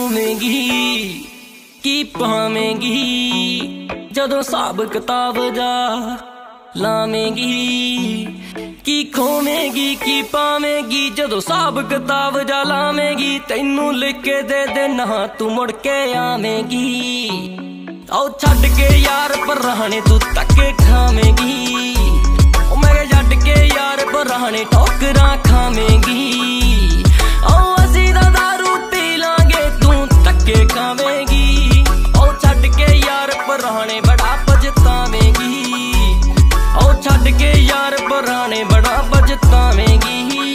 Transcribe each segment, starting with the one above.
ਹੋਵੇਂਗੀ ਕੀ ਪਾਵੇਂਗੀ ਜਦੋਂ ਹਿਸਾਬ ਕਿਤਾਬ ਜਾ ਲਾਵੇਂਗੀ ਕੀ ਖੋਵੇਂਗੀ ਕੀ ਪਾਵੇਂਗੀ ਜਦੋਂ ਹਿਸਾਬ ਕਿਤਾਬ ਜਾ ਲਾਵੇਂਗੀ ਤੈਨੂੰ ਲਿਖ ਕੇ ਦੇ ਦੇਣਾ ਤੂੰ ਮੁੜ ਕੇ ਆਵੇਂਗੀ ਆਓ ਛੱਡ ਕੇ ਯਾਰ ਪਰਾਣੇ ਤੂੰ ਧੱਕੇ ਖਾਵੇਂਗੀ ਉਹ ਮੇਰੇ ਛੱਡ ਕੇ ਯਾਰ ਪਰਾਣੇ ਠੋਕਰਾਂ ਖਾਵੇਂਗੀ ਆਓ ਅਸੀਂ ਤਾਂ ਦਾਰੂ ਪੀ ਲਾਂਗੇ ਤੂੰ ਧੱਕੇ ਖਾਵੇਂਗੀ ਆਓ ਛੱਡ ਕੇ ਯਾਰ ਪਰਾਣੇ ਬੜਾ ਪਛਤਾਵੇਂਗੀ ਆਓ ਛੱਡ ਕੇ ਯਾਰ ਪਰਾਣੇ ਬੜਾ ਪਛਤਾਵੇਂਗੀ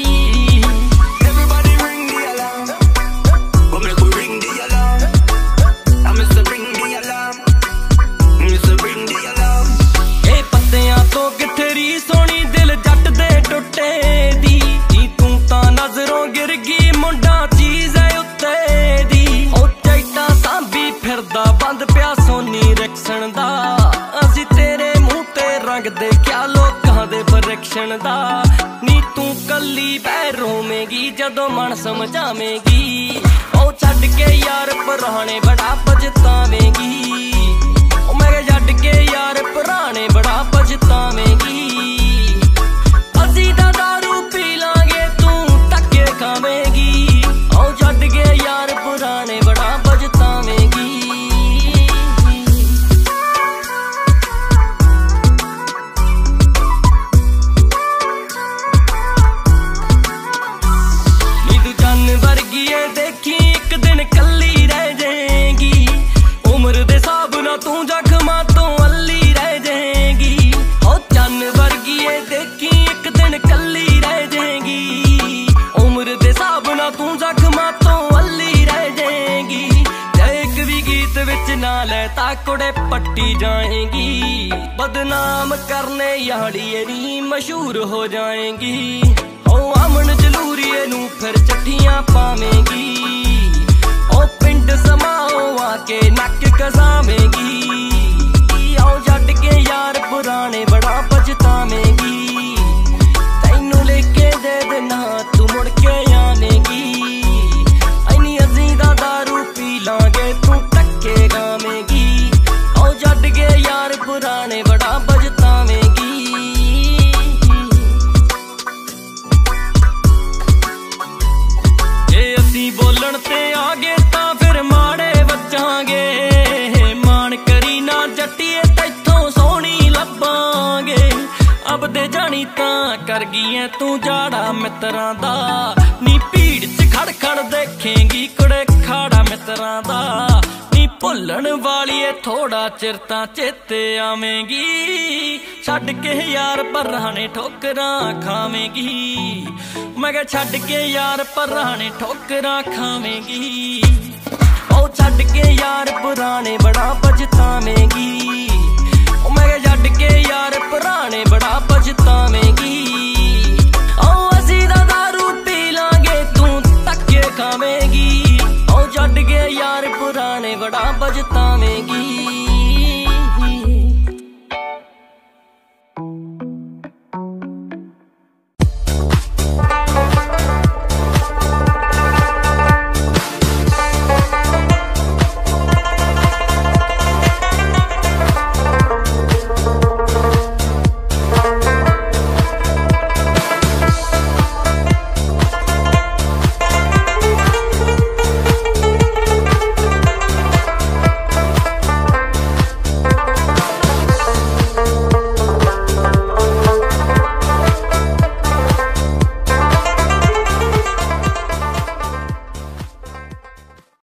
ਬੰਦ ਪਿਆ ਸੋਨੀ ਰਕਸ਼ਣ ਦਾ ਅਸੀਂ ਤੇਰੇ ਮੂੰਹ ਤੇ ਰੰਗ ਦੇਖਿਆ ਲੋਕਾਂ ਦੇ ਪਰਖਣ ਦਾ ਨੀ ਤੂੰ ਕੱਲੀ ਬਹਿ ਰੋਵੇਂਗੀ ਜਦੋਂ ਮਨ ਸਮਝਾਵੇਂਗੀ ਉਹ ਛੱਡ ਕੇ ਯਾਰ ਪੁਰਾਣੇ ਬੜਾ ਪਛਤਾਵੇਂਗੀ ਉਹ ਮੇਰੇ ਛੱਡ ਕੇ ਯਾਰ ਪੁਰਾਣੇ ਬੜਾ ਪਛਤਾਵੇਂਗੀ ਅਸੀਂ ਤਾਂ ਦਾਰੂ ਪੀ ਲਾਂਗੇ ਤੂੰ ਧੱਕੇ ਖਾਵੇਂਗੀ ਉਹ ਛੱਡ ਕੇ ਯਾਰ ਪੁਰਾਣੇ ਬੜਾ ਪਛਤਾਵੇਂਗੀ देखी एक दिन कल्ली रह जाएगी उम्र दे हिसाब ना तू जख्मा तो अल्ली रह जाएगी ओ चन वर्गी देखी एक दिन कल्ली रह जाएगी उम्र दे हिसाब ना तू जख्मा तो अल्ली रह जाएगी एक भी गीत विच ना लेता कुड़े पट्टी जाएगी बदनाम करने याड़िए नी मशहूर हो जाएगी ओ अमन जलूरीए नू फिर चिट्ठियां पावेंगी ओ पिंड समाओ आके नक कसावेंगी आओ छड्ड के यार पुराने बड़ा पछतावेंगी तैनू लेके दे देना तू मुड़ के आवेंगी ऐनी असीं दा दारू पी लांगे तू धक्के खावेंगी आओ छड्ड के यार पुराने बड़ा पछतावेंगी बोलन ते आगे तां फिर माड़े बचांगे मान करी ना जट्टिए तैथों सोहनी लब्बांगे अब दे जानी तां कर गई तू जाड़ा मित्रां दा नी भीड़ च खड़ खड़ देखेंगी कुड़े खाड़ा मित्रां दा नी भुल्लण वालीए थोड़ा चिर तां चेते आवेंगी छड्ड के यार पराने ठोकरां खावेंगी मैं क्या छड्ड के यार पराने ठोकरां खावेंगी ओ छड्ड के यार पुराने बड़ा पछतावेंगी ओ मैं क्या छड्ड के यार पुराने बड़ा पछतावेंगी ओ असीं तां दारू पी लांगे तू धक्के खावेंगी ओ छड्ड के यार पुराने बड़ा पछतावेंगी।